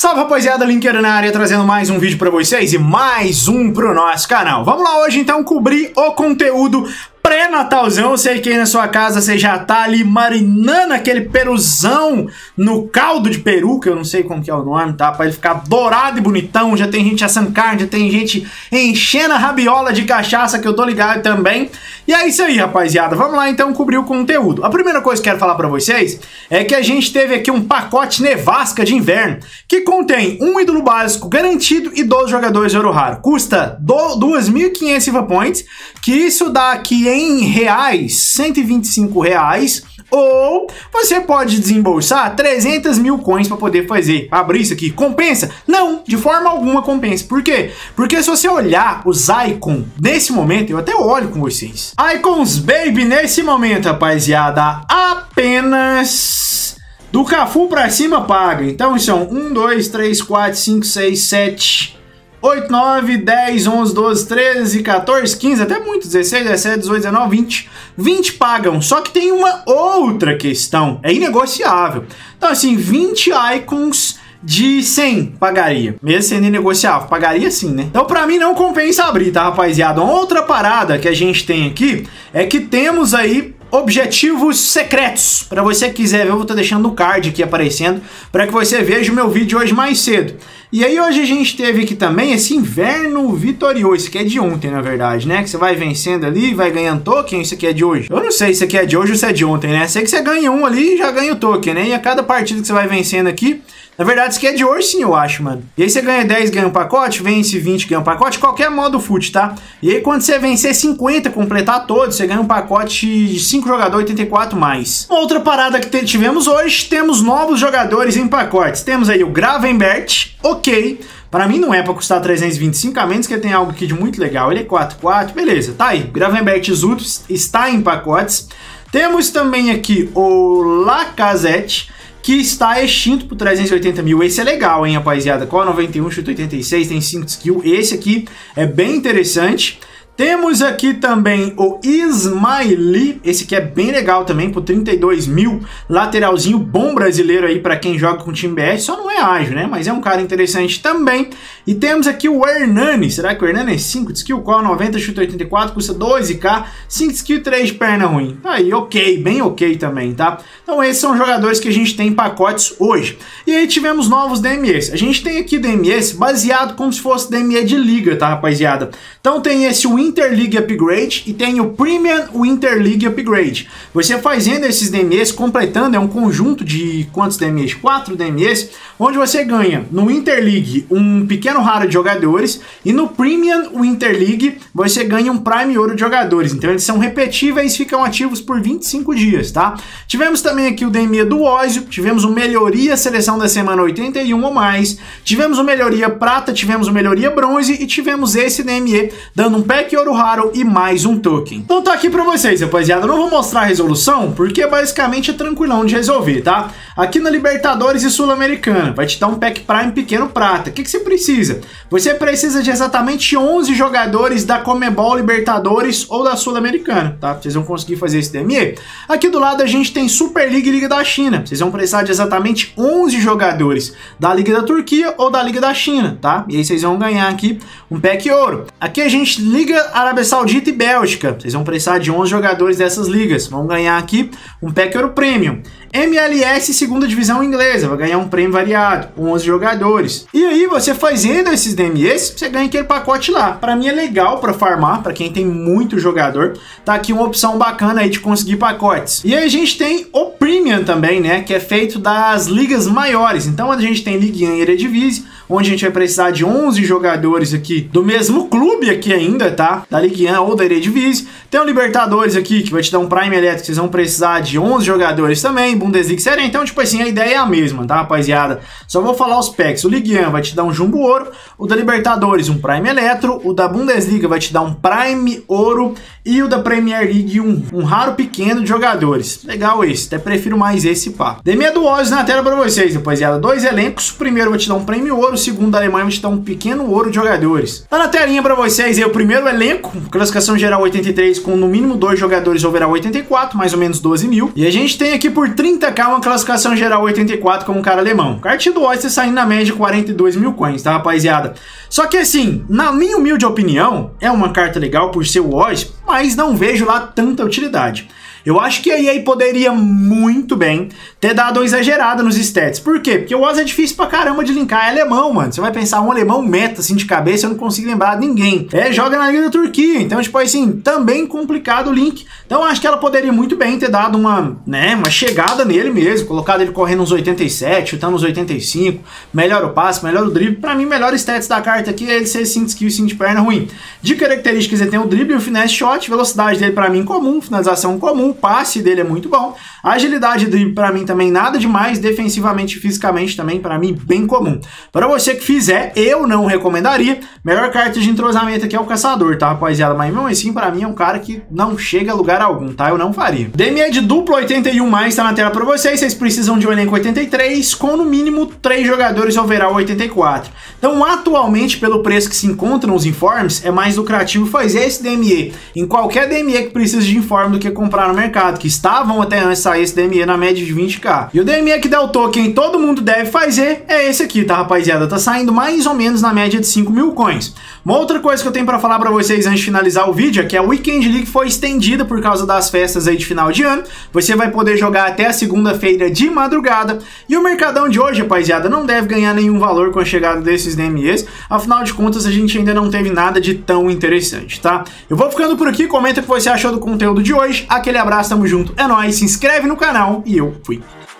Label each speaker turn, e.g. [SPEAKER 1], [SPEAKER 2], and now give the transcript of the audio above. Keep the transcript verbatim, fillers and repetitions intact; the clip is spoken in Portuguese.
[SPEAKER 1] Salve, rapaziada, Linkeiro na área, trazendo mais um vídeo pra vocês e mais um pro nosso canal. Vamos lá hoje então cobrir o conteúdo pré-natalzão. Eu sei que aí na sua casa você já tá ali marinando aquele peruzão no caldo de peru, que eu não sei como que é o nome, tá? Pra ele ficar dourado e bonitão. Já tem gente assando carne, já tem gente enchendo a rabiola de cachaça, que eu tô ligado também. E é isso aí, rapaziada. Vamos lá então cobrir o conteúdo. A primeira coisa que eu quero falar pra vocês é que a gente teve aqui um pacote nevasca de inverno que contém um ídolo básico garantido e doze jogadores de ouro raro. Custa duas mil e quinhentos Siva Points, que isso dá aqui em reais, cento e vinte e cinco reais, ou você pode desembolsar trezentos mil coins para poder fazer, abrir isso aqui. Compensa? Não, de forma alguma compensa. Por quê? Porque se você olhar os icons nesse momento, eu até olho com vocês. Icons Baby nesse momento, rapaziada, apenas do Cafu pra cima paga. Então são um, dois, três, quatro, cinco, seis, sete... oito, nove, dez, onze, doze, treze, quatorze, quinze, até muito, dezesseis, dezessete, dezoito, dezenove, vinte. vinte pagam, só que tem uma outra questão, é inegociável. Então assim, vinte icons de cem pagaria, mesmo sendo inegociável, pagaria sim, né? Então pra mim não compensa abrir, tá, rapaziada? Uma outra parada que a gente tem aqui é que temos aí objetivos secretos. Para você que quiser ver, eu vou estar deixando no card aqui aparecendo, para que você veja o meu vídeo hoje mais cedo. E aí hoje a gente teve aqui também esse inverno vitorioso, isso aqui é de ontem na verdade, né? Que você vai vencendo ali, vai ganhando token, isso aqui é de hoje. Eu não sei se isso aqui é de hoje ou se é de ontem, né? Sei que você ganha um ali e já ganha o token, né? E a cada partida que você vai vencendo aqui, na verdade isso aqui é de hoje sim, eu acho, mano. E aí você ganha dez, ganha um pacote, vence vinte, ganha um pacote, qualquer modo fut, tá? E aí quando você vencer cinquenta, completar todos, você ganha um pacote de cinco jogadores, oitenta e quatro mais. Outra parada que tivemos hoje, temos novos jogadores em pacotes. Temos aí o Gravenberch, ok. Para mim não é para custar trezentos e vinte e cinco, a menos que tem algo aqui de muito legal. Ele é quatro quatro, beleza, tá aí. Gravenberch Zutos está em pacotes. Temos também aqui o Lacazette, que está extinto por trezentos e oitenta mil. Esse é legal, hein, rapaziada? Core noventa e um, chute oitenta e seis, tem cinco skill. Esse aqui é bem interessante. Temos aqui também o Ismaili, esse aqui é bem legal também, por trinta e dois mil, lateralzinho bom brasileiro aí para quem joga com o time B S, só não é ágil, né, mas é um cara interessante também. E temos aqui o Hernani, será que o Hernani é cinco de skill, core noventa, chute oitenta e quatro, custa doze k, cinco de skill, três de perna ruim. Aí, ok, bem ok também, tá? Então esses são jogadores que a gente tem em pacotes hoje. E aí tivemos novos D M Es, a gente tem aqui D M Es baseado como se fosse D M E de liga, tá, rapaziada? Então tem esse Winter League Upgrade e tem o Premium Winter League Upgrade. Você fazendo esses D M Es, completando, é um conjunto de quantos D M Es? quatro D M Es, onde você ganha no Winter League um pequeno raro de jogadores e no Premium Winter League você ganha um Prime Ouro de jogadores. Então eles são repetíveis e ficam ativos por vinte e cinco dias, tá? Tivemos também aqui o D M E do Ozio, tivemos o Melhoria Seleção da Semana oitenta e um ou mais, tivemos o Melhoria Prata, tivemos o Melhoria Bronze e tivemos esse D M E dando um pack Ouro Raro e mais um token. Então tá aqui pra vocês, rapaziada. Eu não vou mostrar a resolução, porque basicamente é tranquilão de resolver, tá? Aqui na Libertadores e Sul-Americana, vai te dar um pack Prime pequeno prata. O que que você precisa? Você precisa de exatamente onze jogadores da Comebol Libertadores ou da Sul-Americana, tá? Vocês vão conseguir fazer esse D M E. Aqui do lado a gente tem Super League e Liga da China. Vocês vão precisar de exatamente onze jogadores da Liga da Turquia ou da Liga da China, tá? E aí vocês vão ganhar aqui um pack ouro. Aqui a gente Liga Arábia Saudita e Bélgica. Vocês vão precisar de onze jogadores dessas ligas. Vão ganhar aqui um pack Ouro Premium. M L S segunda divisão inglesa, vai ganhar um prêmio variado, onze jogadores. E aí você fazendo esses D M Es, você ganha aquele pacote lá. Para mim é legal para farmar, para quem tem muito jogador, tá aqui uma opção bacana aí de conseguir pacotes. E aí a gente tem o Premium também, né, que é feito das ligas maiores. Então a gente tem Ligue um e Eredivisie, onde a gente vai precisar de onze jogadores aqui do mesmo clube aqui ainda, tá? Da Ligue um ou da Eredivisie. Tem o Libertadores aqui, que vai te dar um Prime elétrico, vocês vão precisar de onze jogadores também, Bundesliga Série. Então, tipo assim, a ideia é a mesma, tá, rapaziada? Só vou falar os packs. O Ligue um vai te dar um Jumbo Ouro, o da Libertadores um Prime Eletro, o da Bundesliga vai te dar um Prime Ouro e o da Premier League um, um raro pequeno de jogadores. Legal esse, até prefiro mais esse pá. D M E do Ozio na tela pra vocês, rapaziada. Dois elencos, o primeiro vai te dar um Prêmio Ouro, o segundo da Alemanha vai te dar um pequeno ouro de jogadores. Tá na telinha pra vocês aí o primeiro elenco, classificação geral oitenta e três, com no mínimo dois jogadores overall oitenta e quatro, mais ou menos doze mil. E a gente tem aqui por trinta trinta k, uma classificação geral oitenta e quatro como um cara alemão. Cartinha do Oyster saindo na média quarenta e dois mil coins, tá, rapaziada? Só que assim, na minha humilde opinião, é uma carta legal por ser o Oyster, mas não vejo lá tanta utilidade. Eu acho que a E A poderia muito bem ter dado uma exagerada nos stats. Por quê? Porque o Oz é difícil pra caramba de linkar. É alemão, mano. Você vai pensar um alemão meta, assim, de cabeça, eu não consigo lembrar de ninguém. É, joga na Liga da Turquia. Então, tipo assim, também complicado o link. Então, acho que ela poderia muito bem ter dado uma, né, uma chegada nele mesmo. Colocado ele correndo uns oitenta e sete, chutando uns oitenta e cinco. Melhor o passe, melhor o drible. Pra mim, melhor stats da carta aqui é ele ser cinco skill e cinco de perna ruim. De características, ele tem o drible, o finesse shot. Velocidade dele, pra mim, comum. Finalização comum. O passe dele é muito bom. A agilidade dele, pra mim, também nada demais. Defensivamente e fisicamente também, pra mim, bem comum. Para você que fizer, eu não recomendaria. Melhor carta de entrosamento aqui é o Caçador, tá, rapaziada? Mas mesmo assim, pra mim, é um cara que não chega a lugar algum, tá? Eu não faria. D M E de duplo oitenta e um mais tá na tela pra vocês. Vocês precisam de um elenco oitenta e três, com no mínimo três jogadores overall oitenta e quatro. Então, atualmente, pelo preço que se encontram os informes, é mais lucrativo fazer esse D M E em qualquer D M E que precisa de informe do que comprar no mercado, que estavam até antes sair esse D M E na média de vinte k. E o D M E que dá o token todo mundo deve fazer é esse aqui, tá, rapaziada? Tá saindo mais ou menos na média de cinco mil coins. Uma outra coisa que eu tenho pra falar pra vocês antes de finalizar o vídeo é que a Weekend League foi estendida por causa das festas aí de final de ano. Você vai poder jogar até a segunda-feira de madrugada. E o mercadão de hoje, rapaziada, não deve ganhar nenhum valor com a chegada desses D M Es. Afinal de contas, a gente ainda não teve nada de tão interessante, tá? Eu vou ficando por aqui. Comenta o que você achou do conteúdo de hoje. Aquele abraço, tamo junto. É nóis, se inscreve no canal e eu fui.